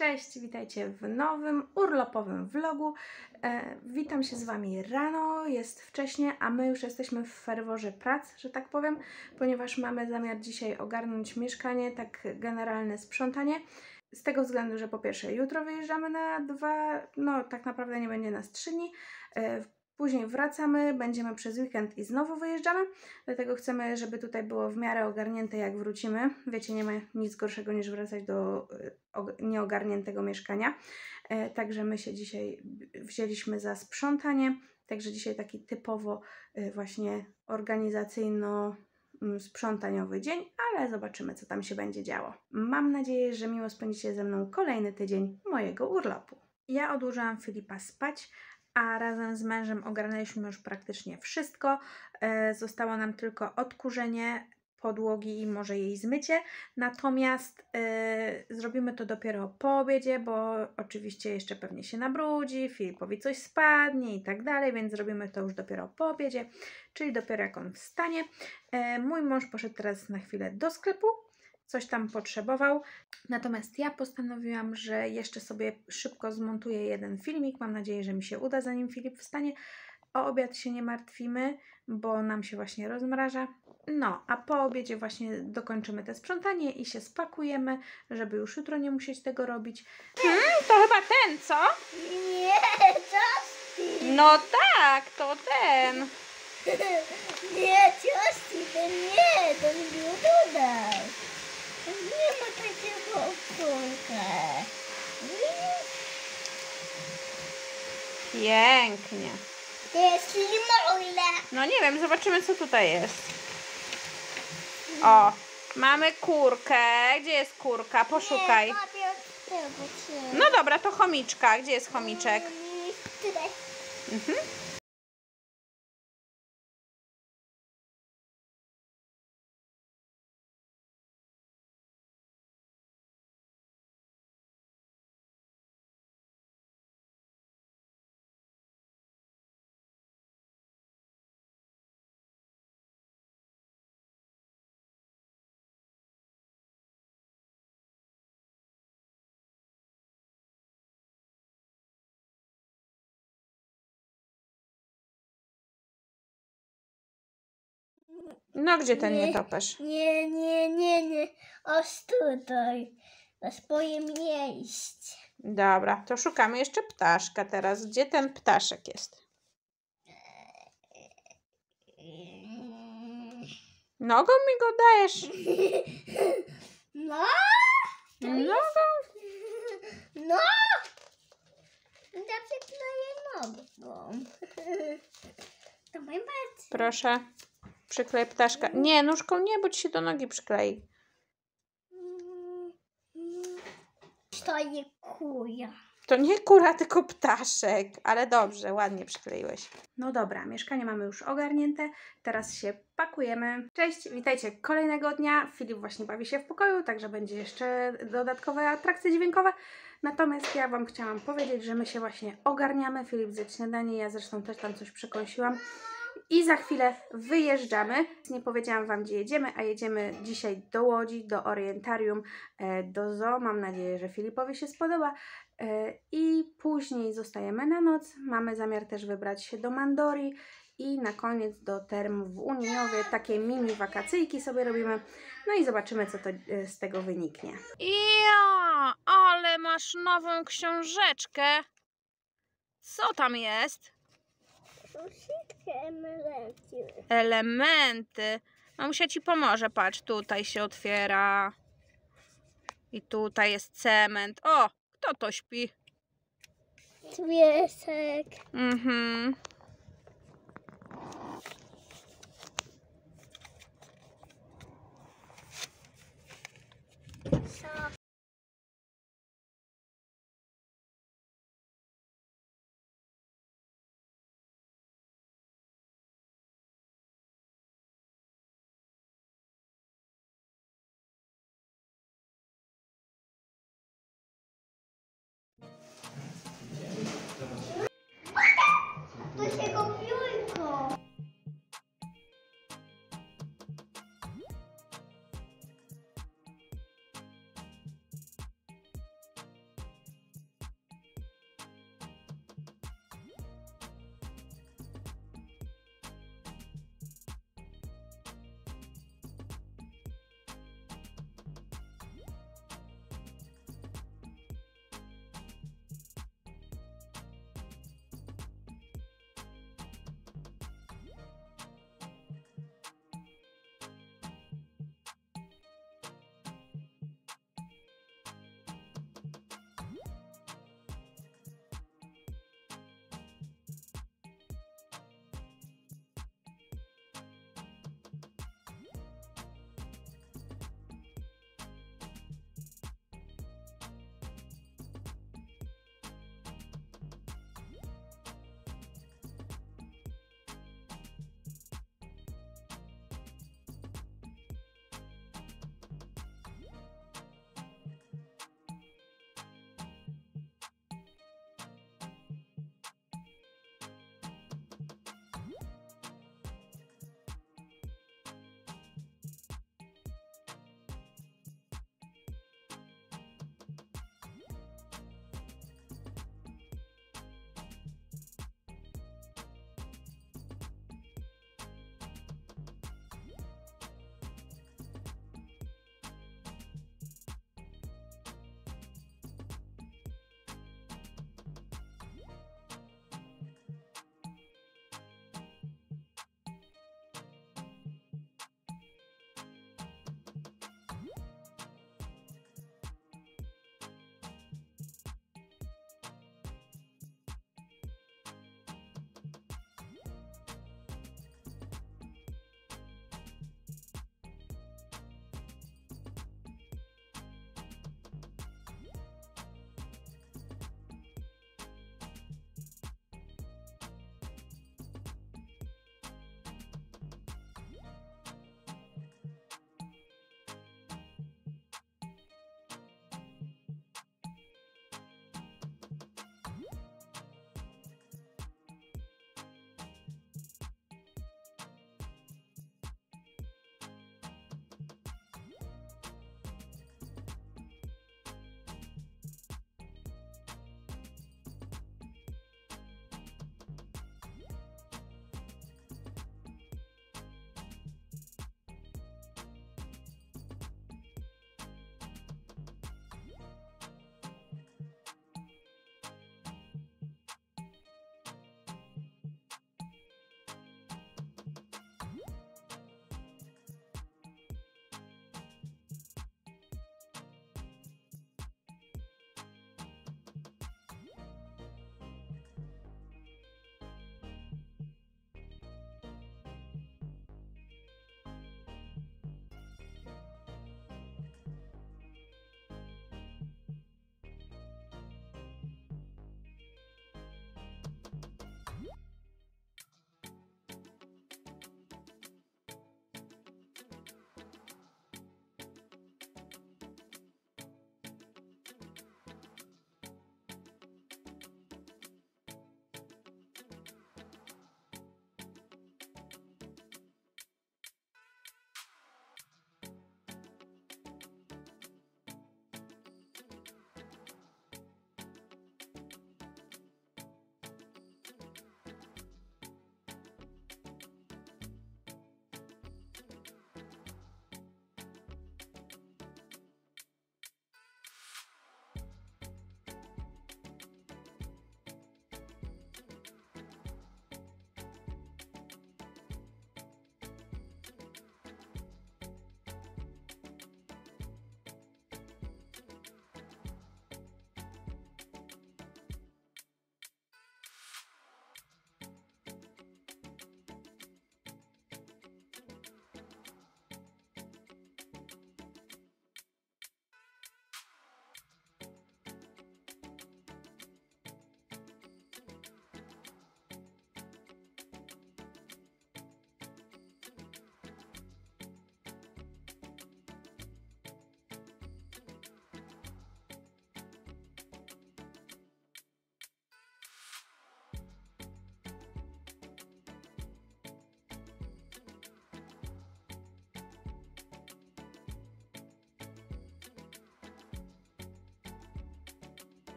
Cześć, witajcie w nowym urlopowym vlogu. Witam się z Wami rano, jest wcześnie, a my już jesteśmy w ferworze prac, że tak powiem, ponieważ mamy zamiar dzisiaj ogarnąć mieszkanie, tak generalne sprzątanie. Z tego względu, że po pierwsze jutro wyjeżdżamy na tak naprawdę nie będzie nas 3 dni. Później wracamy, będziemy przez weekend i znowu wyjeżdżamy, dlatego chcemy, żeby tutaj było w miarę ogarnięte jak wrócimy. Wiecie, nie ma nic gorszego niż wracać do nieogarniętego mieszkania. Także my się dzisiaj wzięliśmy za sprzątanie, także dzisiaj taki typowo właśnie organizacyjno-sprzątaniowy dzień, ale zobaczymy, co tam się będzie działo. Mam nadzieję, że miło spędzicie ze mną kolejny tydzień mojego urlopu. Ja odłożyłam Filipa spać, a razem z mężem ogarnęliśmy już praktycznie wszystko. Zostało nam tylko odkurzenie podłogi i może jej zmycie. Natomiast zrobimy to dopiero po obiedzie, bo oczywiście jeszcze pewnie się nabrudzi, Filipowi coś spadnie i tak dalej, więc zrobimy to już dopiero po obiedzie, czyli dopiero jak on wstanie. Mój mąż poszedł teraz na chwilę do sklepu, coś tam potrzebował. Natomiast ja postanowiłam, że jeszcze sobie szybko zmontuję jeden filmik. Mam nadzieję, że mi się uda, zanim Filip wstanie. O obiad się nie martwimy, bo nam się właśnie rozmraża. No, a po obiedzie właśnie dokończymy te sprzątanie i się spakujemy, żeby już jutro nie musieć tego robić. To chyba ten, co? Nie, Justin! No tak, to ten. Nie, Justin, to nie, to nie było dodał. Nie ma takiego odcinka. Pięknie. To jest limole. No nie wiem, zobaczymy co tutaj jest. O, mamy kurkę. Gdzie jest kurka? Poszukaj. Nie, papier tego czy... No dobra, to chomiczka. Gdzie jest chomiczek? Tutaj. Mhm. No gdzie ten nietoperz? Nie. Aż tutaj. Na swoje miejsce. Dobra, to szukamy jeszcze ptaszka teraz. Gdzie ten ptaszek jest? Nogą mi go dajesz? No. Nogą? No. Ja przykleję nogą. To mój brat. Proszę, przyklej ptaszka. Nie, nóżką nie, bo ci się do nogi przyklei. To nie kuja. To nie kura, tylko ptaszek. Ale dobrze, ładnie przykleiłeś. No dobra, mieszkanie mamy już ogarnięte. Teraz się pakujemy. Cześć, witajcie kolejnego dnia. Filip właśnie bawi się w pokoju, także będzie jeszcze dodatkowe atrakcje dźwiękowe. Natomiast ja Wam chciałam powiedzieć, że my się właśnie ogarniamy. Filip zjadł śniadanie, ja zresztą też tam coś przekąsiłam. I za chwilę wyjeżdżamy. Nie powiedziałam Wam, gdzie jedziemy, a jedziemy dzisiaj do Łodzi, do Orientarium, do zoo. Mam nadzieję, że Filipowi się spodoba. I później zostajemy na noc. Mamy zamiar też wybrać się do Mandori i na koniec do term w Uniowie. Takie mini wakacyjki sobie robimy. No i zobaczymy, co to z tego wyniknie. Ja, ale masz nową książeczkę. Co tam jest? Wszystkie emeryty. Elementy. Mamusia ci pomoże, patrz, tutaj się otwiera. I tutaj jest cement. O, kto to śpi? Piesek. Mhm.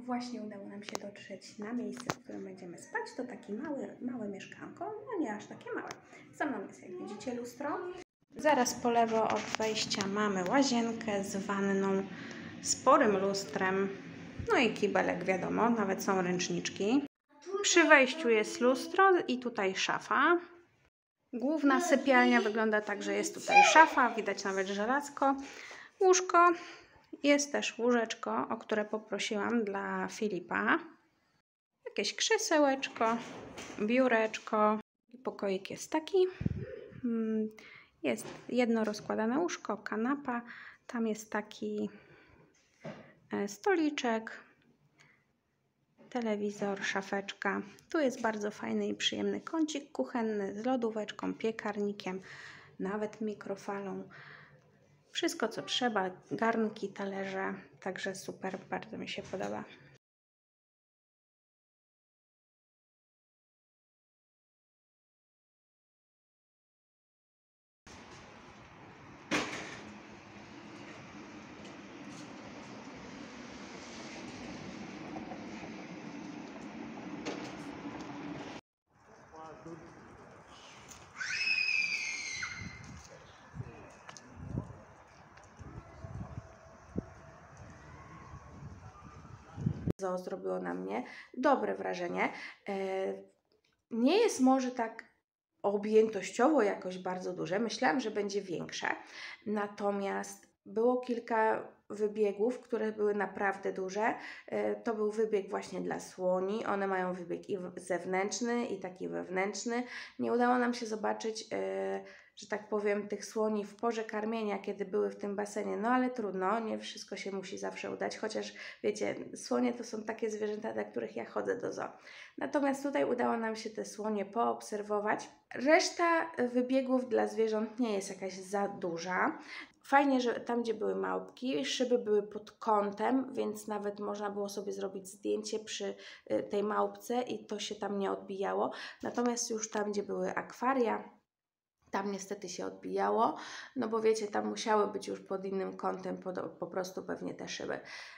Właśnie udało nam się dotrzeć na miejsce, w którym będziemy spać. To takie małe mieszkanko, no nie aż takie małe. Za mną jest, jak widzicie, lustro. Zaraz po lewo od wejścia mamy łazienkę z wanną, sporym lustrem, no i kibelek, wiadomo, nawet są ręczniczki. Przy wejściu jest lustro i tutaj szafa. Główna sypialnia wygląda tak, że jest tutaj szafa, widać nawet żelazko, łóżko. Jest też łóżeczko, o które poprosiłam dla Filipa. Jakieś krzesełeczko, biureczko. Pokoik jest taki. Jest jedno rozkładane łóżko, kanapa. Tam jest taki stoliczek, telewizor, szafeczka. Tu jest bardzo fajny i przyjemny kącik kuchenny z lodóweczką, piekarnikiem, nawet mikrofalą. Wszystko co trzeba, garnki, talerze, także super, bardzo mi się podoba. Zoo zrobiło na mnie dobre wrażenie. Nie jest może tak objętościowo jakoś bardzo duże. Myślałam, że będzie większe. Natomiast było kilka wybiegów, które były naprawdę duże. To był wybieg właśnie dla słoni. One mają wybieg i zewnętrzny, i taki wewnętrzny. Nie udało nam się zobaczyć, że tak powiem, tych słoni w porze karmienia, kiedy były w tym basenie. No ale trudno, nie wszystko się musi zawsze udać. Chociaż wiecie, słonie to są takie zwierzęta, dla których ja chodzę do zoo. Natomiast tutaj udało nam się te słonie poobserwować. Reszta wybiegów dla zwierząt nie jest jakaś za duża. Fajnie, że tam, gdzie były małpki, szyby były pod kątem, więc nawet można było sobie zrobić zdjęcie przy tej małpce i to się tam nie odbijało. Natomiast już tam, gdzie były akwaria, tam niestety się odbijało, no bo wiecie, tam musiały być już pod innym kątem po prostu pewnie te szyby.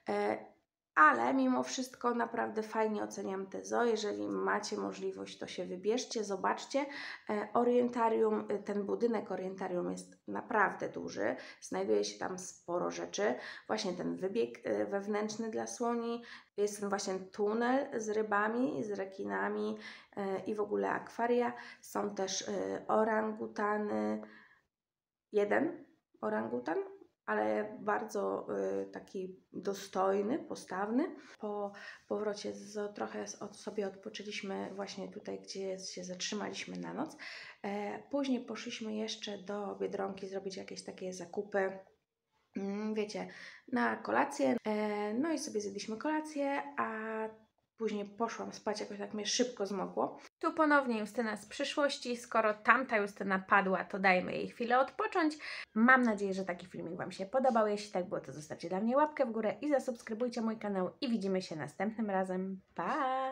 Ale mimo wszystko naprawdę fajnie oceniam te zoo. Jeżeli macie możliwość, to się wybierzcie, zobaczcie. Orientarium, ten budynek orientarium jest naprawdę duży. Znajduje się tam sporo rzeczy. Właśnie ten wybieg wewnętrzny dla słoni. Jest ten właśnie tunel z rybami, z rekinami i w ogóle akwaria. Są też orangutany. Jeden orangutan, ale bardzo taki dostojny, postawny. Po powrocie trochę sobie odpoczęliśmy właśnie tutaj, gdzie się zatrzymaliśmy na noc. Później poszliśmy jeszcze do Biedronki zrobić jakieś takie zakupy, wiecie, na kolację. No i sobie zjedliśmy kolację, a później poszłam spać, jakoś tak mnie szybko zmokło. Tu ponownie Justyna z przyszłości. Skoro tamta Justyna padła, to dajmy jej chwilę odpocząć. Mam nadzieję, że taki filmik Wam się podobał. Jeśli tak było, to zostawcie dla mnie łapkę w górę i zasubskrybujcie mój kanał. I widzimy się następnym razem. Pa!